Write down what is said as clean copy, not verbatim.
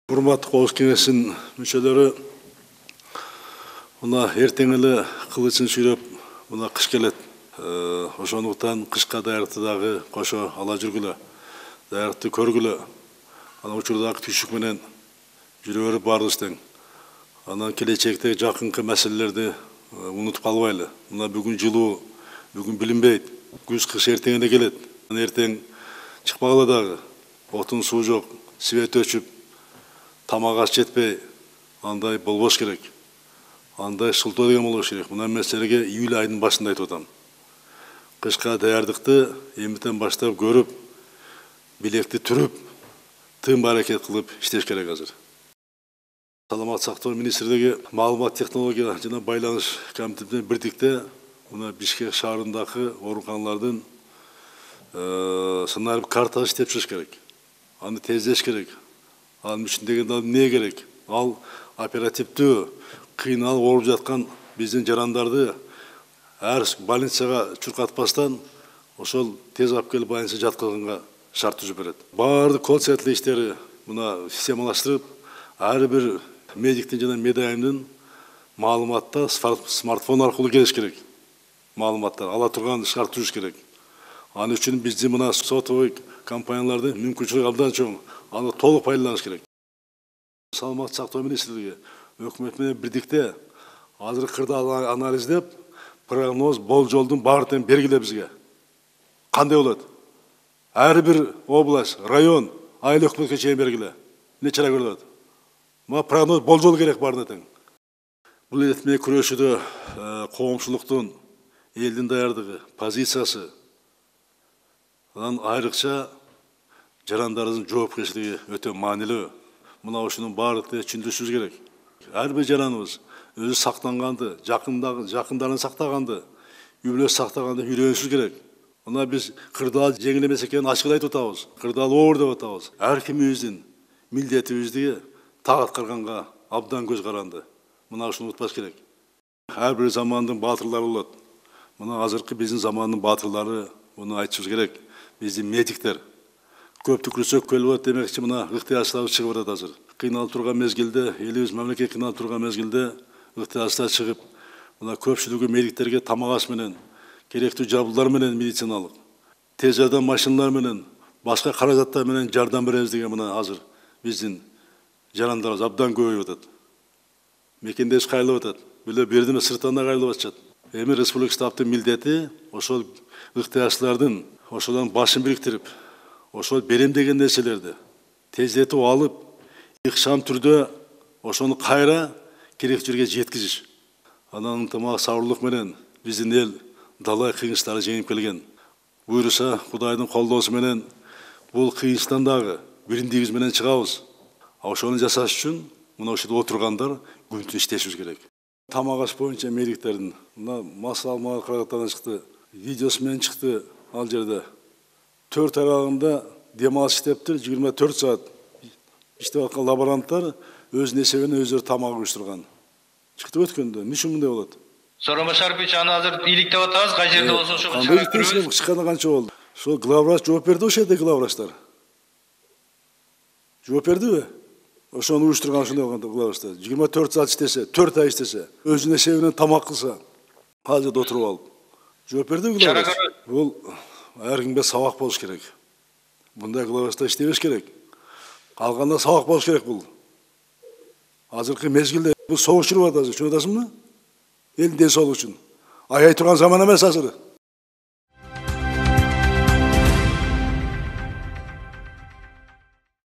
Урматтуу Коомдук кеңештин мүчөлөрү, мына эртең эле кылычын сүйрөп, мына кыш келет. Ошондуктан кышка даярдыкты дагы кошо ала жүргүлө, даярдыкты көргүлө. Ана учурдагы түшүк менен жүрө берип баарыбыз тең. Анан келечекте жакынкы маселелерди унутуп калбайлы. Мына бүгүн жылуу, бүгүн билинбейт. Күз кыш эртең эле келет. Эртең чыкпагыла дагы. Отун суу жок, свет өчүп, тамак аш жетпей, андай болбош керек. Андай шылтоо деген болбош керек. Мына маселеге июль айынын башында айтып атам. Кышка даярдыкты эмитен баштап көрүп, билекти түрүп, тым аракет кылып иштеш керек азыр. Саламат сактоо министрлиги маалымат технология жана байланыш комитетинен бирдикте мына Бишкек шаарындагы ооруканалардын сценарий картасы иштеп чыгыш керек. Аны тездеш керек. Анын үчүн деген эмне керек? Ал оперативдүү кыйналып ооруп жаткан биздин жарандарды ар больницага чуркатпастан ошол тез алып келип больницага жаткызганга шарт түзүп берет. Баардык колл-центр иштери мына системалаштырып, ар бир медиктин жана медайымдын маалыматта смартфон аркылуу келиш керек. Маалыматтар ала турган шарт түзүш керек. Аны үчүн биздин мына сотовый компаниялардын мүмкүнчүлүгү абдан чоң. Аны толук пайдаланыш керек. Саламат сактоо министрлиги өкмөт менен бирдикте азыр кырдаал анализдеп, прогноз болжолдун баардыгын бергиле бизге. Кандай болот? Ар бир область, район, айыл өкмөткө чейин бергиле. Эмне чара көрүлөт? Мага прогноз болжол керек баарына тең. Бул этме күрөшүүдө коомчулуктун, элдин даярдыгы, позициясы, анан айрыкча жарандарыбыздын жоопкерчилиги өтө маанилүү. Мына ушунун баардыгын түшүндүрүшүбүз керек. Ар бир жараныбыз өзү сактанганды, жакындарын сактаганды, үй бүлөсү сактаганды үйрөнүшүбүз керек. Мына биз кырдаал жеңил эмес экенин ачык айтып атабыз. Кырдаал оор деп атабыз. Ар кимибиздин милдетибизди так аткарганга абдан көз каранды. Мына ушуну унутпаш керек. Ар бир замандын баатырлары болот. Мына азыркы биздин замандын баатырлары, муну айтышыбыз керек. Биздин медиктер көптү күрөсөк көл болот демекчи, мына ыктыярчылар чыгып атат азыр. Кыйналып турган мезгилде, элибиз мамлекет кыйналып турган мезгилде ыктыярчылар чыгып, мына көпчүлүгү медиктерге тамак аш менен, керектүү жабдуулар менен медициналык, тез жардам машиналары менен, башка каражаттар менен жардам беребиз деген мына азыр биздин жарандарыбыз абдан көбөйүп атат. Мекендеш кайрылып атат. Бүлө бердиме сырттан да кайрылып атышат. Эми республика штабтын милдети ошол ыктыярчылардын ошолордун башын бириктирип, ошол берем деген нерселерди тездетип алып, ыкшам түрдө ошону кайра керектүү жерге жеткизиш. Анан ынтымак сабырлык менен биздин эл далай кыйынчыларды жеңип келген. Буйруса Кудайдын колдоосу менен бул кыйынчтан дагы биримдигибиз менен чыгабыз. Ошону жасаш үчүн мына ушул отургандар күн түн иштешибиз керек. Тамак аш боюнча медиктердин мына Мас Алмага карагаттан чыкты, видеосу менен чыкты ал жерде. 4 аралыгында дем алыш иштептир, 24 саат иштеп аткан лаборанттар өзүнүн эсебинен өздөрү тамак уюштурган. Чыкты өткөндө, эмне үчүн мындай болот? Сооронбай Шарипович, аны азыр бийликтеп атабыз, кай жерде болсо ошого чыгарып беребиз. Чыкканы канча болду? Ошол главврач жооп берди ошол жерде главврачтар. Жооп бердиби? Ошону уюштурган ушундай болгондо главврачтар. 24 саат иштесе, 4 ай иштесе, өзүнүн эсебинен тамак кылса, ал жерде отуруп алып. Жооп бердиби главврач? Бул ар кимге сабак болуш керек. Мындай главврачтар иштебеш керек. Калганда сабак болуш керек бул. Азыркы мезгилде бул согуш жүрүп атат, түшүнүп атасыңбы? Элдин ден соолугу үчүн. Аябай турган заман эмес азыр.